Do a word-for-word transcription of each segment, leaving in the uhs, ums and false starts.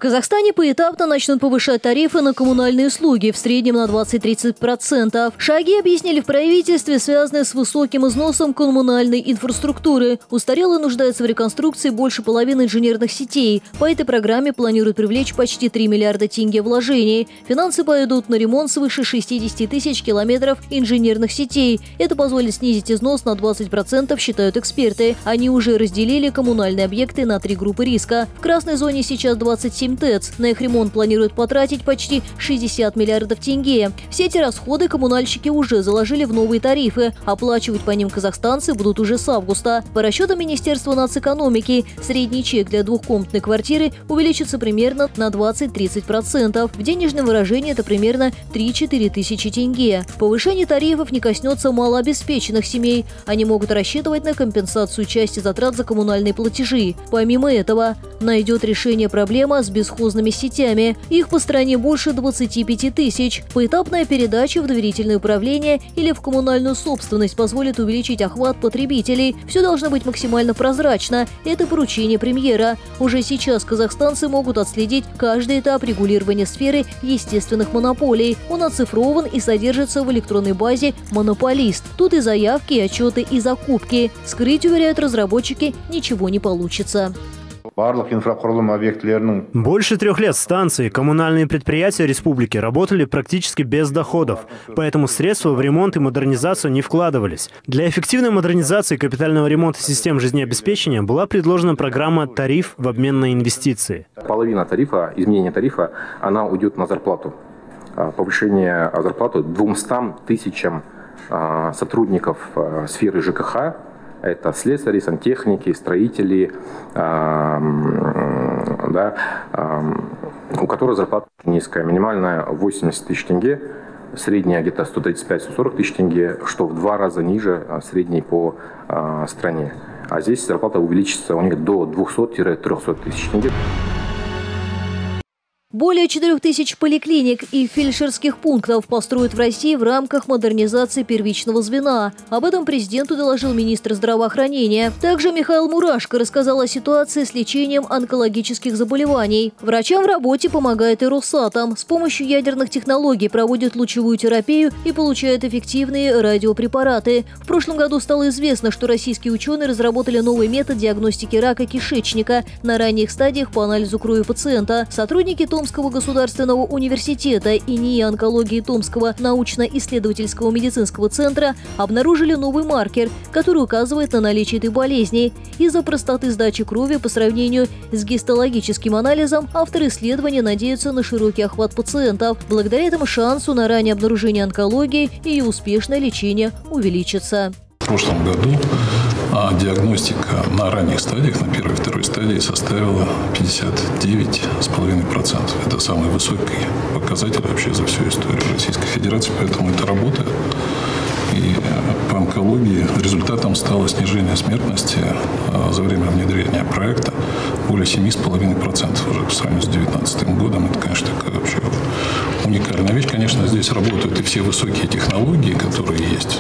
Казахстане поэтапно начнут повышать тарифы на коммунальные услуги в среднем на двадцать-тридцать процентов. Шаги объяснили в правительстве, связанные с высоким износом коммунальной инфраструктуры. Устарела и нуждается в реконструкции больше половины инженерных сетей. По этой программе планируют привлечь почти три миллиарда тенге вложений. Финансы пойдут на ремонт свыше шестидесяти тысяч километров инженерных сетей. Это позволит снизить износ на двадцать процентов, считают эксперты. Они уже разделили коммунальные объекты на три группы риска. В красной зоне сейчас двадцать семь ТЭЦ. На их ремонт планируют потратить почти шестьдесят миллиардов тенге. Все эти расходы коммунальщики уже заложили в новые тарифы. Оплачивать по ним казахстанцы будут уже с августа. По расчетам Министерства нацэкономики, средний чек для двухкомнатной квартиры увеличится примерно на двадцать-тридцать процентов. В денежном выражении это примерно три-четыре тысячи тенге. Повышение тарифов не коснется малообеспеченных семей. Они могут рассчитывать на компенсацию части затрат за коммунальные платежи. Помимо этого, найдет решение проблема с бесхозными сетями. Их по стране больше двадцати пяти тысяч. Поэтапная передача в доверительное управление или в коммунальную собственность позволит увеличить охват потребителей. Все должно быть максимально прозрачно. Это поручение премьера. Уже сейчас казахстанцы могут отследить каждый этап регулирования сферы естественных монополий. Он оцифрован и содержится в электронной базе «Монополист». Тут и заявки, и отчеты, и закупки. Скрыть, уверяют разработчики, ничего не получится. Больше трех лет станции, коммунальные предприятия республики работали практически без доходов, поэтому средства в ремонт и модернизацию не вкладывались. Для эффективной модернизации и капитального ремонта систем жизнеобеспечения была предложена программа «Тариф в обмен на инвестиции». Половина тарифа, изменение тарифа, она уйдет на зарплату. Повышение зарплаты двумстам тысячам сотрудников сферы ЖКХ. Это слесари, сантехники, строители, э, да, э, у которых зарплата низкая, минимальная восемьдесят тысяч тенге, средняя где-то сто тридцать пять — сто сорок тысяч тенге, что в два раза ниже средней по э, стране. А здесь зарплата увеличится у них до двухсот-трехсот тысяч тенге. Более четырёх тысяч поликлиник и фельдшерских пунктов построят в России в рамках модернизации первичного звена. Об этом президенту доложил министр здравоохранения. Также Михаил Мурашко рассказал о ситуации с лечением онкологических заболеваний. Врачам в работе помогает и Росатом. С помощью ядерных технологий проводят лучевую терапию и получают эффективные радиопрепараты. В прошлом году стало известно, что российские ученые разработали новый метод диагностики рака кишечника на ранних стадиях по анализу крови пациента. Сотрудники Томского государственного университета и НИИ онкологии Томского научно-исследовательского медицинского центра обнаружили новый маркер, который указывает на наличие этой болезни. Из-за простоты сдачи крови по сравнению с гистологическим анализом авторы исследования надеются на широкий охват пациентов. Благодаря этому шансу на раннее обнаружение онкологии и ее успешное лечение увеличится. В прошлом году диагностика на ранних стадиях, на первой и второй стадии, составила пятьдесят девять целых пять десятых процента. Это самый высокий показатель вообще за всю историю Российской Федерации, поэтому это работает. И по онкологии результатом стало снижение смертности за время внедрения проекта более семи целых пяти десятых процента уже по сравнению с две тысячи девятнадцатым годом. Это, конечно, такая вообще уникальная вещь. Конечно, здесь работают и все высокие технологии, которые есть.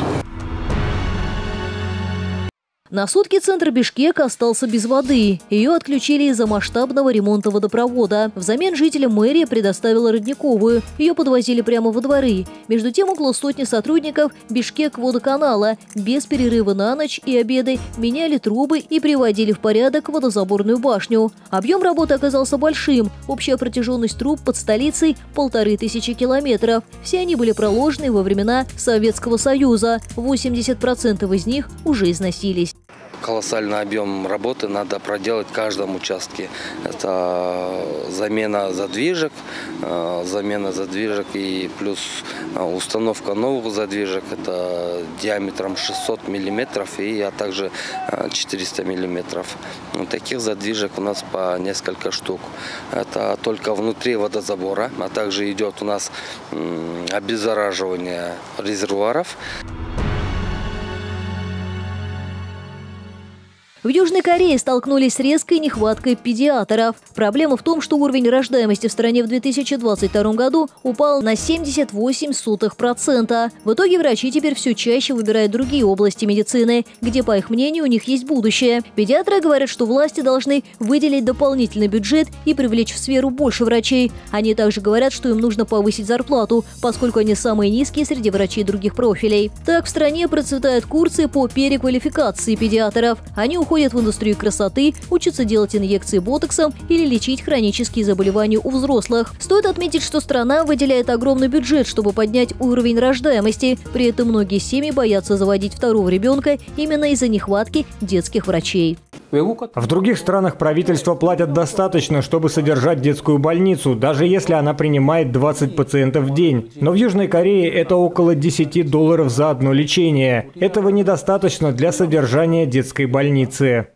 На сутки центр Бишкека остался без воды. Ее отключили из-за масштабного ремонта водопровода. Взамен жителям мэрия предоставила родниковую. Ее подвозили прямо во дворы. Между тем, около сотни сотрудников Бишкек-водоканала без перерыва на ночь и обеды меняли трубы и приводили в порядок водозаборную башню. Объем работы оказался большим. Общая протяженность труб под столицей – полторы тысячи километров. Все они были проложены во времена Советского Союза. восемьдесят процентов из них уже износились. Колоссальный объем работы надо проделать в каждом участке. Это замена задвижек, замена задвижек и плюс установка новых задвижек. Это диаметром шестьсот миллиметров и а также четыреста миллиметров. Таких задвижек у нас по несколько штук. Это только внутри водозабора, а также идет у нас обеззараживание резервуаров. В Южной Корее столкнулись с резкой нехваткой педиатров. Проблема в том, что уровень рождаемости в стране в две тысячи двадцать втором году упал на семьдесят восемь сотых процента. В итоге врачи теперь все чаще выбирают другие области медицины, где, по их мнению, у них есть будущее. Педиатры говорят, что власти должны выделить дополнительный бюджет и привлечь в сферу больше врачей. Они также говорят, что им нужно повысить зарплату, поскольку они самые низкие среди врачей других профилей. Так, в стране процветают курсы по переквалификации педиатров. Они уходят в индустрию красоты, учатся делать инъекции ботоксом или лечить хронические заболевания у взрослых. Стоит отметить, что страна выделяет огромный бюджет, чтобы поднять уровень рождаемости. При этом многие семьи боятся заводить второго ребенка именно из-за нехватки детских врачей. В других странах правительство платят достаточно, чтобы содержать детскую больницу, даже если она принимает двадцать пациентов в день. Но в Южной Корее это около десяти долларов за одно лечение. Этого недостаточно для содержания детской больницы.